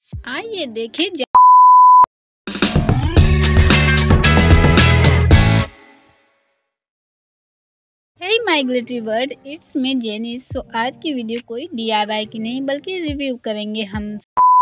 आइए देखें hey my glittery world, it's me Janice. So आज की वीडियो कोई DIY की नहीं बल्कि रिव्यू करेंगे हम।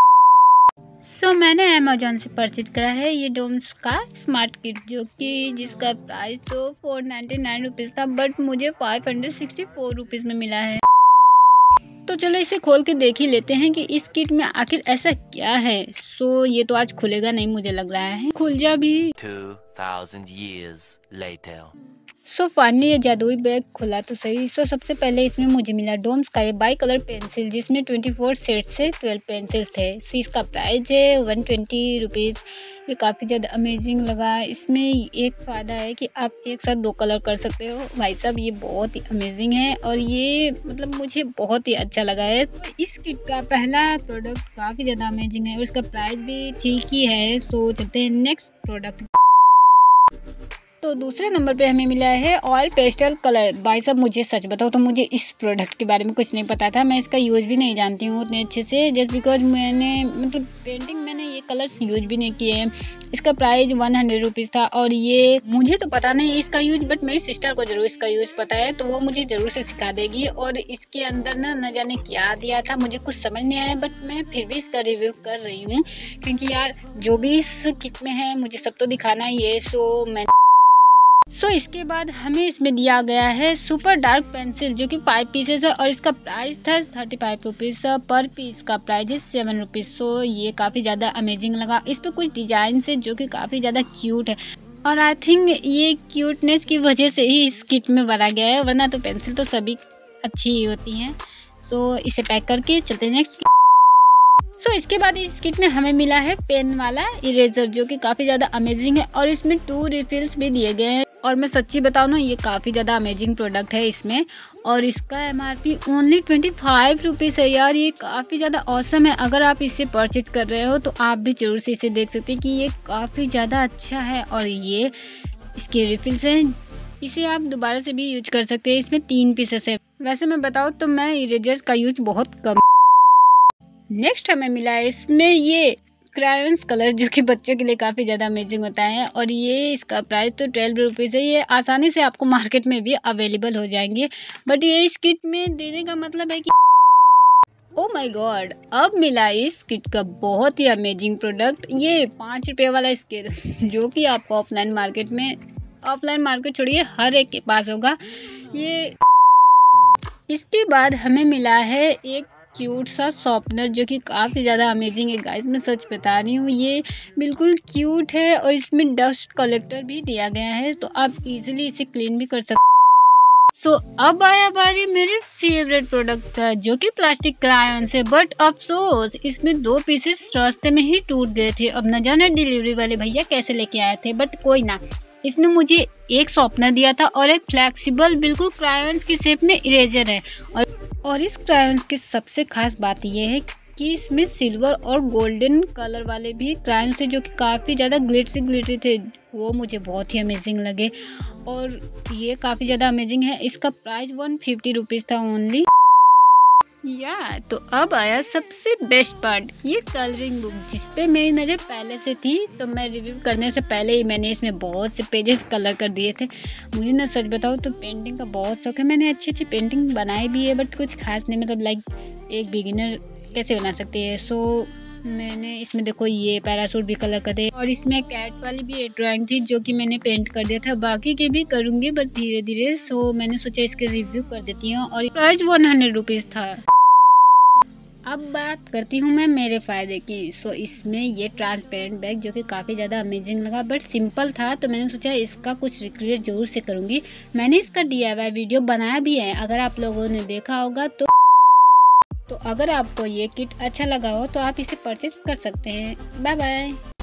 मैंने अमेजोन से परचेज करा है ये डोम्स का स्मार्ट किट, जो कि जिसका प्राइस तो 499 रुपीज़ था, बट मुझे 564 रुपीज़ में मिला है। तो चलो इसे खोल के देख ही लेते हैं कि इस किट में आखिर ऐसा क्या है। ये तो आज खुलेगा नहीं, मुझे लग रहा है। खुल जा भी। 2000 years later. फाइनली ये जादुई बैग खुला तो सही। सबसे पहले इसमें मुझे मिला डोम्स का ये बाई कलर पेंसिल, जिसमें 24 सेट से 12 पेंसिल्स थे। इसका प्राइस है 120 रुपीज़। ये काफ़ी ज़्यादा अमेजिंग लगा। इसमें एक फ़ायदा है कि आप एक साथ 2 कलर कर सकते हो। भाई साहब ये बहुत ही अमेजिंग है और ये मतलब मुझे बहुत ही अच्छा लगा है। तो इस किट का पहला प्रोडक्ट काफ़ी ज़्यादा अमेजिंग है और इसका प्राइस भी ठीक ही है। चलते हैं नेक्स्ट प्रोडक्ट। तो दूसरे नंबर पे हमें मिला है ऑयल पेस्टल कलर। भाई साहब मुझे सच बताओ तो मुझे इस प्रोडक्ट के बारे में कुछ नहीं पता था। मैं इसका यूज़ भी नहीं जानती हूँ उतने अच्छे से, जस्ट बिकॉज मतलब पेंटिंग मैंने ये कलर्स यूज भी नहीं किए हैं। इसका प्राइस 100 रुपीज़ था और ये मुझे तो पता नहीं इसका यूज, बट मेरी सिस्टर को जरूर इसका यूज पता है, तो वो मुझे ज़रूर से सिखा देगी। और इसके अंदर न जाने क्या दिया था, मुझे कुछ समझ नहीं आया, बट मैं फिर भी इसका रिव्यू कर रही हूँ क्योंकि यार जो भी इस किट में है मुझे सब तो दिखाना ही है। इसके बाद हमें इसमें दिया गया है सुपर डार्क पेंसिल, जो कि 5 पीसेस है और इसका प्राइस था 35 रुपीज़ पर पीस। का प्राइस है 7 रुपीज़। ये काफ़ी ज़्यादा अमेजिंग लगा। इस पर कुछ डिजाइन है जो कि काफ़ी ज़्यादा क्यूट है और आई थिंक ये क्यूटनेस की वजह से ही इस किट में भरा गया है, वरना तो पेंसिल तो सभी अच्छी ही होती हैं। इसे पैक करके चलते हैं नेक्स्ट। इसके बाद इस किट में हमें मिला है पेन वाला इरेजर, जो कि काफ़ी ज़्यादा अमेजिंग है और इसमें 2 रिफिल्स भी दिए गए हैं। और मैं सच्ची बताऊँ ना, ये काफ़ी ज़्यादा अमेजिंग प्रोडक्ट है इसमें, और इसका MRP ओनली 25 रुपीज़ है। यार ये काफ़ी ज़्यादा औसम है। अगर आप इसे परचेज कर रहे हो तो आप भी जरूर से इसे देख सकते हैं कि ये काफ़ी ज़्यादा अच्छा है। और ये इसके रिफिल्स हैं, इसे आप दोबारा से भी यूज कर सकते हैं। इसमें 3 पीसेस है। वैसे मैं बताऊँ तो मैं इरेजर्स का यूज बहुत कम। नेक्स्ट हमें मिला है इसमें ये क्रायन्स कलर, जो कि बच्चों के लिए काफ़ी ज़्यादा अमेजिंग होता है और ये इसका प्राइस तो 12 रुपीज़ है। ये आसानी से आपको मार्केट में भी अवेलेबल हो जाएंगे, बट ये इस किट में देने का मतलब है कि ओ माय गॉड, अब मिला इस किट का बहुत ही अमेजिंग प्रोडक्ट, ये 5 रुपये वाला स्केल, जो कि आपको ऑफलाइन मार्केट छोड़िए हर एक के पास होगा ये। इसके बाद हमें मिला है एक क्यूट सा शॉर्पनर, जो कि काफ़ी ज़्यादा अमेजिंग है गाइस। मैं सच बता रही हूँ, ये बिल्कुल क्यूट है और इसमें डस्ट कलेक्टर भी दिया गया है, तो आप इजीली इसे क्लीन भी कर सकते। अब आया बारी मेरे फेवरेट प्रोडक्ट का, जो कि प्लास्टिक क्रायन है, बट अफसोस इसमें 2 पीसेस रास्ते में ही टूट गए थे। अब न जाने डिलीवरी वाले भैया कैसे लेके आए थे, बट कोई ना। इसमें मुझे एक शॉर्पनर दिया था और एक फ्लेक्सिबल बिल्कुल क्रायन्स की शेप में इरेजर है। और इस क्रायन्स की सबसे खास बात यह है कि इसमें सिल्वर और गोल्डन कलर वाले भी क्रायन्स थे, जो कि काफ़ी ज़्यादा ग्लिटरी थे। वो मुझे बहुत ही अमेजिंग लगे और ये काफ़ी ज़्यादा अमेजिंग है। इसका प्राइस 150 रुपीज़ था ओनली। तो अब आया सबसे बेस्ट पार्ट, ये कलरिंग बुक, जिस पे मेरी नज़र पहले से थी। तो मैं रिव्यू करने से पहले ही मैंने इसमें बहुत से पेजेस कलर कर दिए थे। मुझे ना सच बताऊँ तो पेंटिंग का बहुत शौक है। मैंने अच्छी पेंटिंग बनाई भी है, बट कुछ खास नहीं, मतलब लाइक एक बिगिनर कैसे बना सकती है। मैंने इसमें देखो ये पैरासूट भी कलर कर दिया और इसमें कैट वाली भी एक ड्राइंग थी, जो कि मैंने पेंट कर दिया था। बाकी के भी करूँगी बस धीरे धीरे। मैंने सोचा इसके रिव्यू कर देती हूँ और प्राइस 100 रुपीज़ था। अब बात करती हूँ मैं मेरे फ़ायदे की। इसमें ये ट्रांसपेरेंट बैग, जो कि काफ़ी ज़्यादा अमेजिंग लगा, बट सिंपल था, तो मैंने सोचा इसका कुछ रिक्रिएट ज़रूर से करूँगी। मैंने इसका DIY वीडियो बनाया भी है, अगर आप लोगों ने देखा होगा तो अगर आपको ये किट अच्छा लगा हो तो आप इसे परचेज कर सकते हैं। Bye bye.